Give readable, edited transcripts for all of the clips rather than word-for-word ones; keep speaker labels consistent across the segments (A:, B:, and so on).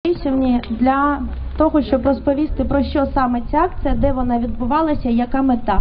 A: Сьогодні для того, щоб розповісти про що саме ця акція, де вона відбувалася, яка мета.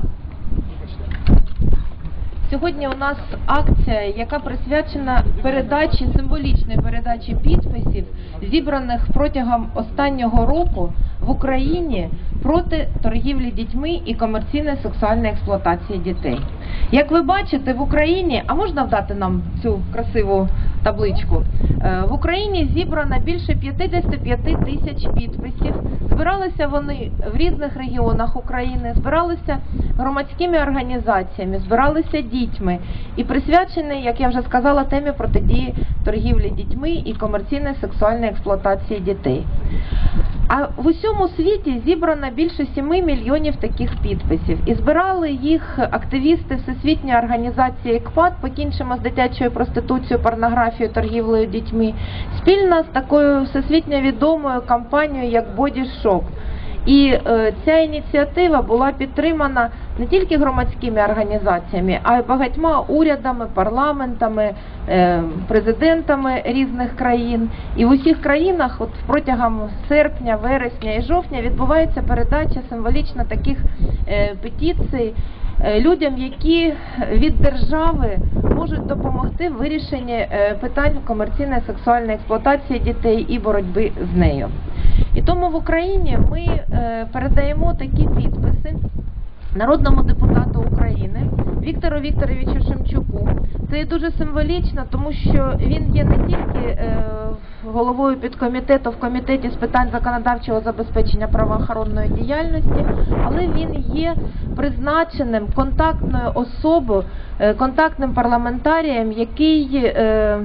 B: Сьогодні у нас акція, яка присвячена символічній передачі підписів, зібраних протягом останнього року в Україні проти торгівлі дітьми і комерційної сексуальної експлуатації дітей. Як ви бачите, в Україні, а можна вдати нам цю красиву табличку? В Україні зібрано більше 55 тисяч підписів. Збиралися вони в різних регіонах України, збиралися громадськими організаціями, збиралися дітьми і присвячені, як я вже сказала, темі протидії торгівлі дітьми і комерційної сексуальної експлуатації дітей. А в усьому світі зібрано більше 7 мільйонів таких підписів. І збирали їх активісти Всесвітньої організації ЕКПАТ, покінчимо з дитячою проституцією, порнографією, торгівлею дітьми, спільно з такою всесвітньо відомою компанією, як Body Shop. І ця ініціатива була підтримана не тільки громадськими організаціями, а й багатьма урядами, парламентами, президентами різних країн. І в усіх країнах протягом серпня, вересня і жовтня відбувається передача символічно таких петицій людям, які від держави можуть допомогти в вирішенні питань комерційної сексуальної експлуатації дітей і боротьби з нею. І тому в Україні ми передаємо такі підписи народному депутату України Віктору Вікторовичу Шемчуку. Це є дуже символічно, тому що він є не тільки головою підкомітету в Комітеті з питань законодавчого забезпечення правоохоронної діяльності, але він є призначеним контактною особою, контактним парламентарієм, який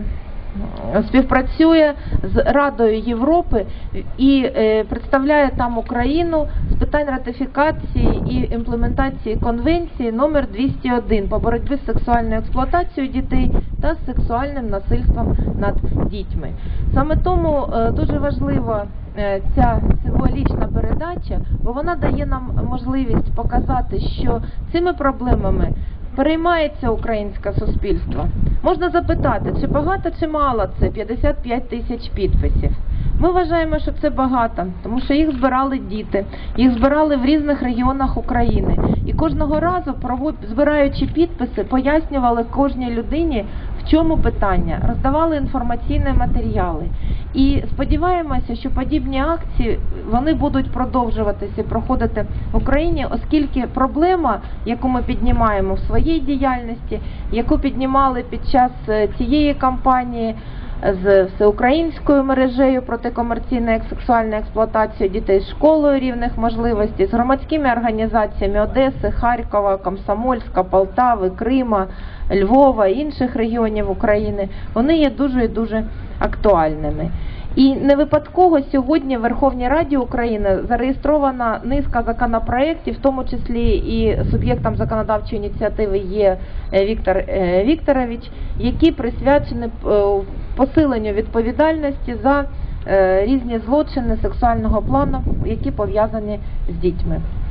B: співпрацює з Радою Європи і представляє там Україну з питань ратифікації і імплементації конвенції номер 201 по боротьбі з сексуальною експлуатацією дітей та з сексуальним насильством над дітьми. Саме тому дуже важлива ця символічна передача, бо вона дає нам можливість показати, що цими проблемами переймається українське суспільство. Можна запитати, чи багато, чи мало це 55 тисяч підписів. Ми вважаємо, що це багато, тому що їх збирали діти, їх збирали в різних регіонах України. І кожного разу, збираючи підписи, пояснювали кожній людині, в чому питання, роздавали інформаційні матеріали. І сподіваємося, що подібні акції, вони будуть продовжуватися і проходити в Україні, оскільки проблема, яку ми піднімаємо в своїй діяльності, яку піднімали під час цієї кампанії з всеукраїнською мережею проти комерційної сексуальної експлуатації дітей, з школою рівних можливостей, з громадськими організаціями Одеси, Харкова, Комсомольська, Полтави, Крима, Львова і інших регіонів України, вони є дуже і дуже актуальними. І не випадково сьогодні в Верховній Раді України зареєстрована низка законопроєктів, в тому числі і суб'єктом законодавчої ініціативи є Віктор Вікторович, які присвячені посиленню відповідальності за різні злочини сексуального плану, які пов'язані з дітьми.